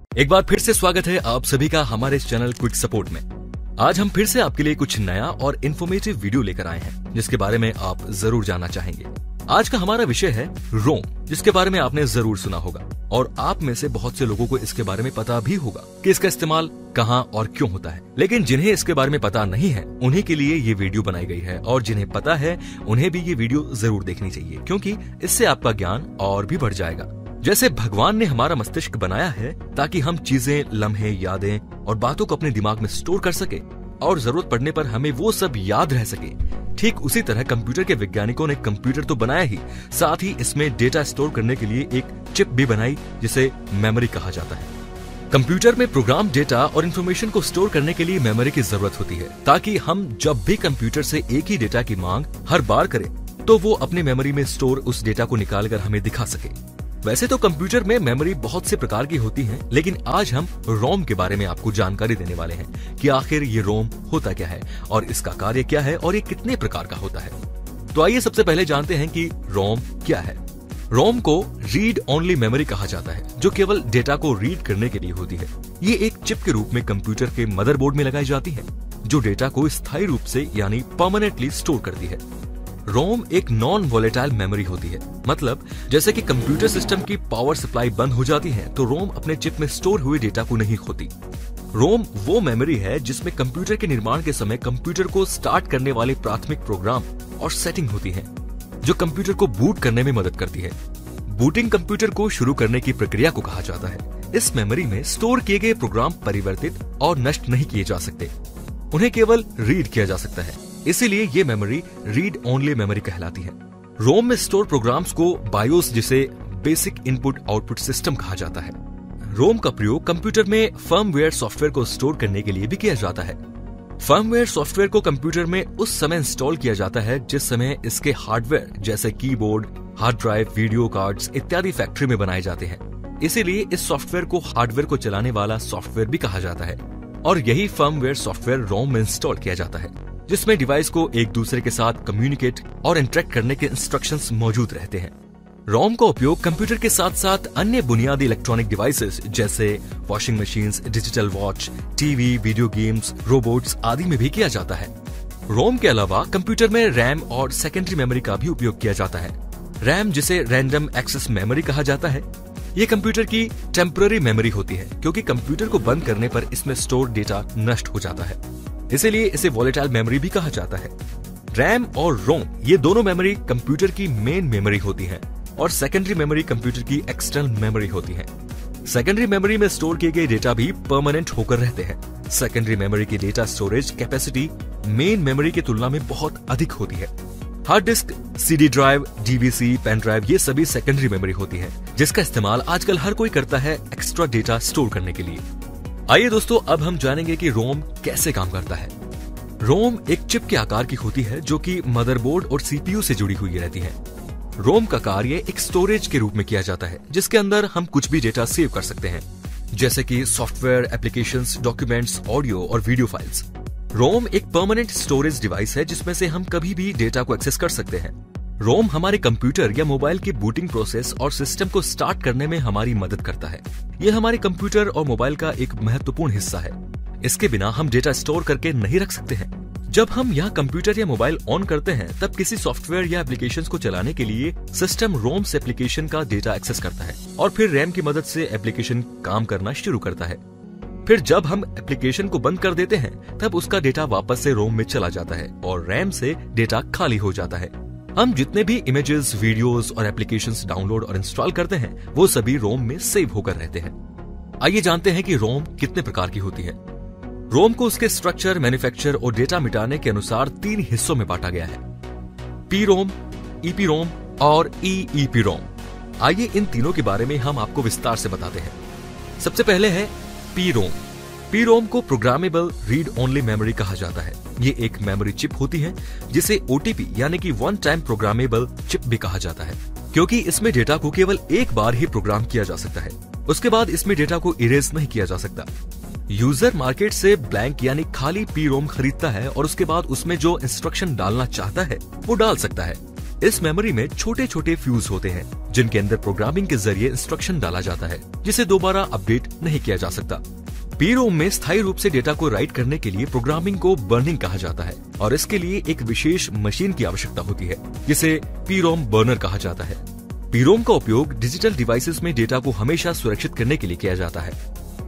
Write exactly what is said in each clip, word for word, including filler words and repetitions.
एक बार फिर से स्वागत है आप सभी का हमारे इस चैनल क्विक सपोर्ट में। आज हम फिर से आपके लिए कुछ नया और इन्फॉर्मेटिव वीडियो लेकर आए हैं जिसके बारे में आप जरूर जानना चाहेंगे। आज का हमारा विषय है रोम, जिसके बारे में आपने जरूर सुना होगा और आप में से बहुत से लोगों को इसके बारे में पता भी होगा कि इसका इस्तेमाल कहां और क्यों होता है। लेकिन जिन्हें इसके बारे में पता नहीं है उन्हीं के लिए ये वीडियो बनाई गई है, और जिन्हें पता है उन्हें भी ये वीडियो जरूर देखनी चाहिए, क्योंकि इससे आपका ज्ञान और भी बढ़ जाएगा। जैसे भगवान ने हमारा मस्तिष्क बनाया है ताकि हम चीजें, लम्हे, यादें और बातों को अपने दिमाग में स्टोर कर सके और जरूरत पड़ने पर हमें वो सब याद रह सके, ठीक उसी तरह कंप्यूटर के वैज्ञानिकों ने कंप्यूटर तो बनाया ही, साथ ही इसमें डेटा स्टोर करने के लिए एक चिप भी बनाई जिसे मेमोरी कहा जाता है। कंप्यूटर में प्रोग्राम डेटा और इन्फॉर्मेशन को स्टोर करने के लिए मेमोरी की जरूरत होती है, ताकि हम जब भी कंप्यूटर से एक ही डेटा की मांग हर बार करें तो वो अपनी मेमोरी में स्टोर उस डेटा को निकालकर हमें दिखा सके। वैसे तो कंप्यूटर में मेमोरी बहुत से प्रकार की होती है, लेकिन आज हम रोम के बारे में आपको जानकारी देने वाले हैं कि आखिर ये रोम होता क्या है और इसका कार्य क्या है और ये कितने प्रकार का होता है। तो आइए सबसे पहले जानते हैं कि रोम क्या है। रोम को रीड ओनली मेमोरी कहा जाता है, जो केवल डेटा को रीड करने के लिए होती है। ये एक चिप के रूप में कंप्यूटर के मदरबोर्ड में लगाई जाती है, जो डेटा को स्थायी रूप से यानी परमानेंटली स्टोर करती है। रोम एक नॉन वोलेटाइल मेमोरी होती है, मतलब जैसे कि कंप्यूटर सिस्टम की पावर सप्लाई बंद हो जाती है तो रोम अपने चिप में स्टोर हुए डेटा को नहीं खोती। रोम वो मेमोरी है जिसमें कंप्यूटर के निर्माण के समय कंप्यूटर को स्टार्ट करने वाले प्राथमिक प्रोग्राम और सेटिंग होती है, जो कंप्यूटर को बूट करने में मदद करती है। बूटिंग कंप्यूटर को शुरू करने की प्रक्रिया को कहा जाता है। इस मेमोरी में स्टोर किए गए प्रोग्राम परिवर्तित और नष्ट नहीं किए जा सकते, उन्हें केवल रीड किया जा सकता है, इसीलिए ये मेमोरी रीड ओनली मेमोरी कहलाती है। रोम में स्टोर प्रोग्राम्स को बायोस, जिसे बेसिक इनपुट आउटपुट सिस्टम कहा जाता है। रोम का प्रयोग कंप्यूटर में फर्मवेयर सॉफ्टवेयर को स्टोर करने के लिए भी किया जाता है। फर्मवेयर सॉफ्टवेयर को कंप्यूटर में उस समय इंस्टॉल किया जाता है जिस समय इसके हार्डवेयर जैसे keyboard, hard drive, video cards इत्यादि फैक्ट्री में बनाए जाते हैं। इसीलिए इस सॉफ्टवेयर को हार्डवेयर को चलाने वाला सॉफ्टवेयर भी कहा जाता है, और यही फर्मवेयर सॉफ्टवेयर रोम में इंस्टॉल किया जाता है, जिसमें डिवाइस को एक दूसरे के साथ कम्युनिकेट और इंटरेक्ट करने के इंस्ट्रक्शंस मौजूद रहते हैं। रोम का उपयोग कंप्यूटर के साथ साथ अन्य बुनियादी इलेक्ट्रॉनिक डिवाइसेस जैसे washing machines, digital watch, TV, video games, robots आदि में भी किया जाता है। रोम के अलावा कंप्यूटर में रैम और सेकेंडरी मेमोरी का भी उपयोग किया जाता है। रैम, जिसे रैंडम एक्सेस मेमोरी कहा जाता है, ये कंप्यूटर की टेम्पररी मेमोरी होती है, क्योंकि कंप्यूटर को बंद करने पर इसमें स्टोर डेटा नष्ट हो जाता है, इसीलिए इसे वोलेटाइल मेमोरी भी कहा जाता है। रैम और रोम ये दोनों मेमोरी कंप्यूटर की मेन मेमोरी होती हैं, और सेकेंडरी मेमोरी कंप्यूटर की एक्सटर्नल मेमोरी होती है। सेकेंडरी मेमोरी में स्टोर किए गए डेटा भी परमानेंट होकर रहते हैं। सेकेंडरी मेमोरी की data storage capacity main memory की तुलना में बहुत अधिक होती है। Hard disk, CD drive, DVC, pen drive ये सभी सेकेंडरी मेमोरी होती है, जिसका इस्तेमाल आजकल हर कोई करता है एक्स्ट्रा डेटा स्टोर करने के लिए। आइए दोस्तों, अब हम जानेंगे कि रोम कैसे काम करता है। रोम एक चिप के आकार की होती है जो कि मदरबोर्ड और सीपीयू से जुड़ी हुई रहती है। रोम का कार्य एक स्टोरेज के रूप में किया जाता है, जिसके अंदर हम कुछ भी डेटा सेव कर सकते हैं, जैसे कि सॉफ्टवेयर, एप्लीकेशंस, डॉक्यूमेंट्स, ऑडियो और वीडियो फाइल्स। रोम एक परमानेंट स्टोरेज डिवाइस है जिसमें से हम कभी भी डेटा को एक्सेस कर सकते हैं। रोम हमारे कंप्यूटर या मोबाइल की बूटिंग प्रोसेस और सिस्टम को स्टार्ट करने में हमारी मदद करता है। यह हमारे कंप्यूटर और मोबाइल का एक महत्वपूर्ण हिस्सा है। इसके बिना हम डेटा स्टोर करके नहीं रख सकते हैं। जब हम यहाँ कंप्यूटर या मोबाइल ऑन करते हैं तब किसी सॉफ्टवेयर या एप्लीकेशंस को चलाने के लिए सिस्टम रोम से एप्लीकेशन का डेटा एक्सेस करता है, और फिर रैम की मदद से एप्लीकेशन काम करना शुरू करता है। फिर जब हम एप्लीकेशन को बंद कर देते हैं तब उसका डेटा वापस से रोम में चला जाता है और रैम से डेटा खाली हो जाता है। हम जितने भी इमेजेस, वीडियोस और एप्लीकेशंस डाउनलोड और इंस्टॉल करते हैं वो सभी रोम में सेव होकर रहते हैं। आइए जानते हैं कि रोम कितने प्रकार की होती है। रोम को उसके स्ट्रक्चर, मैन्युफैक्चर और डेटा मिटाने के अनुसार तीन हिस्सों में बांटा गया है: पी रोम, ईपी रोम और ई ई पी रोम। आइए इन तीनों के बारे में हम आपको विस्तार से बताते हैं। सबसे पहले है पी रोम। पी रोम को प्रोग्रामेबल रीड ओनली मेमोरी कहा जाता है। ये एक मेमोरी चिप होती है जिसे ओटीपी यानी कि वन टाइम प्रोग्रामेबल चिप भी कहा जाता है, क्योंकि इसमें डेटा को केवल एक बार ही प्रोग्राम किया जा सकता है। उसके बाद इसमें डेटा को इरेज नहीं किया जा सकता। यूजर मार्केट से ब्लैंक यानी खाली पी रोम खरीदता है और उसके बाद उसमें जो इंस्ट्रक्शन डालना चाहता है वो डाल सकता है। इस मेमोरी में छोटे छोटे फ्यूज होते हैं जिनके अंदर प्रोग्रामिंग के जरिए इंस्ट्रक्शन डाला जाता है जिसे दोबारा अपडेट नहीं किया जा सकता। पी रोम में स्थायी रूप से डेटा को राइट करने के लिए प्रोग्रामिंग को बर्निंग कहा जाता है और इसके लिए एक विशेष मशीन की आवश्यकता होती है जिसे पी रोम बर्नर कहा जाता है। पी रोम का उपयोग डिजिटल डिवाइसेस में डेटा को हमेशा सुरक्षित करने के लिए किया जाता है।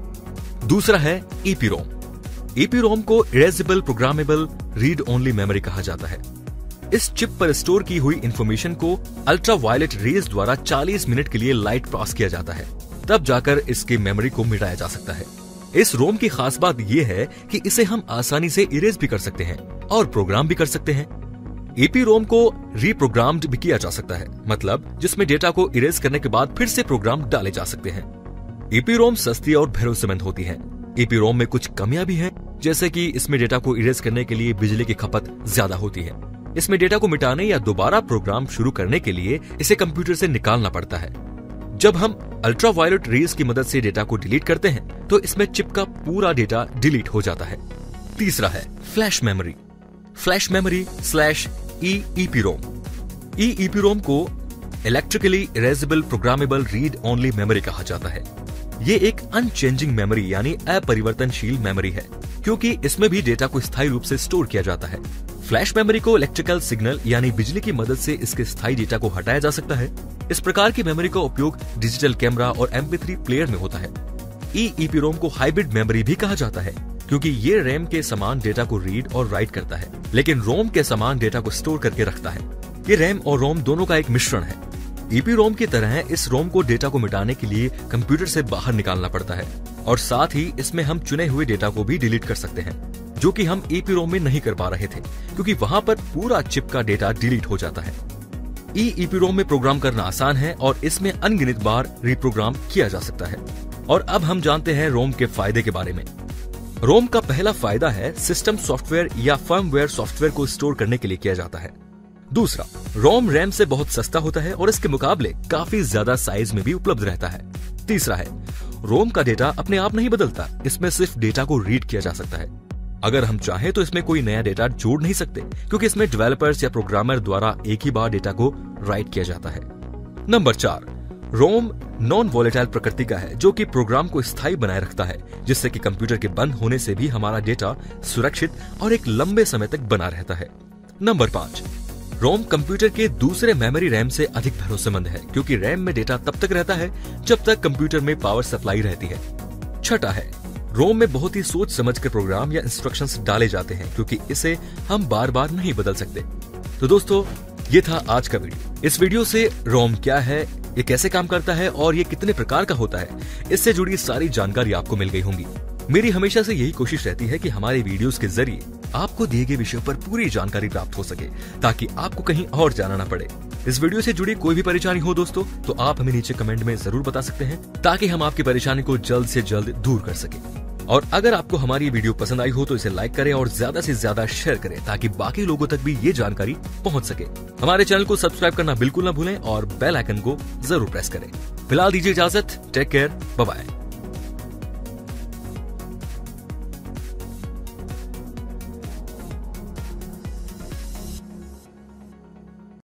दूसरा है ई पी रोम। ई पी रोम को erasable programmable read only memory कहा जाता है। इस चिप पर स्टोर की हुई इंफॉर्मेशन को अल्ट्रावायलेट रेज द्वारा चालीस मिनट के लिए लाइट पास किया जाता है, तब जाकर इसकी मेमोरी को मिटाया जा सकता है। इस रोम की खास बात यह है कि इसे हम आसानी से इरेज भी कर सकते हैं और प्रोग्राम भी कर सकते हैं। ई पी रोम को रीप्रोग्राम्ड भी किया जा सकता है, मतलब जिसमें डेटा को इरेज करने के बाद फिर से प्रोग्राम डाले जा सकते हैं। ई पी रोम सस्ती और भरोसेमंद होती है। ई पी रोम में कुछ कमियां भी हैं, जैसे कि इसमें डेटा को इरेज करने के लिए बिजली की खपत ज्यादा होती है। इसमें डेटा को मिटाने या दोबारा प्रोग्राम शुरू करने के लिए इसे कंप्यूटर से निकालना पड़ता है। जब हम अल्ट्रावायलेट रेज की मदद से डेटा को डिलीट करते हैं तो इसमें चिप का पूरा डेटा डिलीट हो जाता है। तीसरा है flash memory. Flash memory slash E E P ROM. E E P ROM को electrically erasable programmable read only memory कहा जाता है। ये एक अनचेंजिंग मेमोरी यानी अपरिवर्तनशील मेमोरी है, क्योंकि इसमें भी डेटा को स्थायी रूप से स्टोर किया जाता है। फ्लैश मेमोरी को इलेक्ट्रिकल सिग्नल यानी बिजली की मदद से इसके स्थायी डेटा को हटाया जा सकता है। इस प्रकार की मेमोरी का उपयोग डिजिटल कैमरा और एम पी थ्री प्लेयर में होता है। ई ई पी रोम को हाइब्रिड मेमोरी भी कहा जाता है, क्योंकि ये रैम के समान डेटा को रीड और राइट करता है, लेकिन रोम के समान डेटा को स्टोर करके रखता है। ये रैम और रोम दोनों का एक मिश्रण है। ई पी रोम की तरह इस रोम को डेटा को मिटाने के लिए कंप्यूटर से बाहर निकालना पड़ता है और साथ ही इसमें हम चुने हुए डेटा को भी डिलीट कर सकते हैं, जो कि हम ई पी रोम में नहीं कर पा रहे थे, क्योंकि वहां पर पूरा चिप का डेटा डिलीट हो जाता है। ई ई पी रोम में प्रोग्राम करना आसान है और इसमें अनगिनत बार रिप्रोग्राम किया जा सकता है। और अब हम जानते हैं रोम के फायदे के बारे में। रोम का पहला फायदा है सिस्टम सॉफ्टवेयर या फर्मवेयर सॉफ्टवेयर को स्टोर करने के लिए किया जाता है। दूसरा, रोम रैम से बहुत सस्ता होता है और इसके मुकाबले काफी ज्यादा साइज में भी उपलब्ध रहता है। तीसरा है, रोम का डेटा अपने आप नहीं बदलता, इसमें सिर्फ डेटा को रीड किया जा सकता है। अगर हम चाहें तो इसमें कोई नया डेटा जोड़ नहीं सकते, क्योंकि इसमें डेवलपर्स या प्रोग्रामर द्वारा एक ही बार डेटा को राइट किया जाता है। नंबर चार, रोम नॉन वॉलेटाइल प्रकृति का है, जो कि प्रोग्राम को स्थायी बनाए रखता है, जिससे कि कंप्यूटर के बंद होने से भी हमारा डेटा सुरक्षित और एक लंबे समय तक बना रहता है। नंबर पाँच, रोम कंप्यूटर के दूसरे मेमोरी रैम से अधिक भरोसेमंद है, क्योंकि रैम में डेटा तब तक रहता है जब तक कंप्यूटर में पावर सप्लाई रहती है। छठा है, रोम में बहुत ही सोच समझकर प्रोग्राम या इंस्ट्रक्शंस डाले जाते हैं, क्योंकि इसे हम बार बार नहीं बदल सकते। तो दोस्तों, ये था आज का वीडियो। इस वीडियो से रोम क्या है, ये कैसे काम करता है और ये कितने प्रकार का होता है, इससे जुड़ी सारी जानकारी आपको मिल गई होंगी। मेरी हमेशा से यही कोशिश रहती है कि हमारे वीडियोस के जरिए आपको दिए गए विषयों पर पूरी जानकारी प्राप्त हो सके, ताकि आपको कहीं और जाना न पड़े। इस वीडियो से जुड़ी कोई भी परेशानी हो दोस्तों, तो आप हमें नीचे कमेंट में जरूर बता सकते हैं, ताकि हम आपकी परेशानी को जल्द से जल्द दूर कर सके। और अगर आपको हमारी वीडियो पसंद आई हो तो इसे लाइक करें और ज्यादा से ज्यादा शेयर करें, ताकि बाकी लोगों तक भी ये जानकारी पहुंच सके। हमारे चैनल को सब्सक्राइब करना बिल्कुल न भूलें और बेल आइकन को जरूर प्रेस करें। फिलहाल दीजिए इजाजत। Take care, bye bye.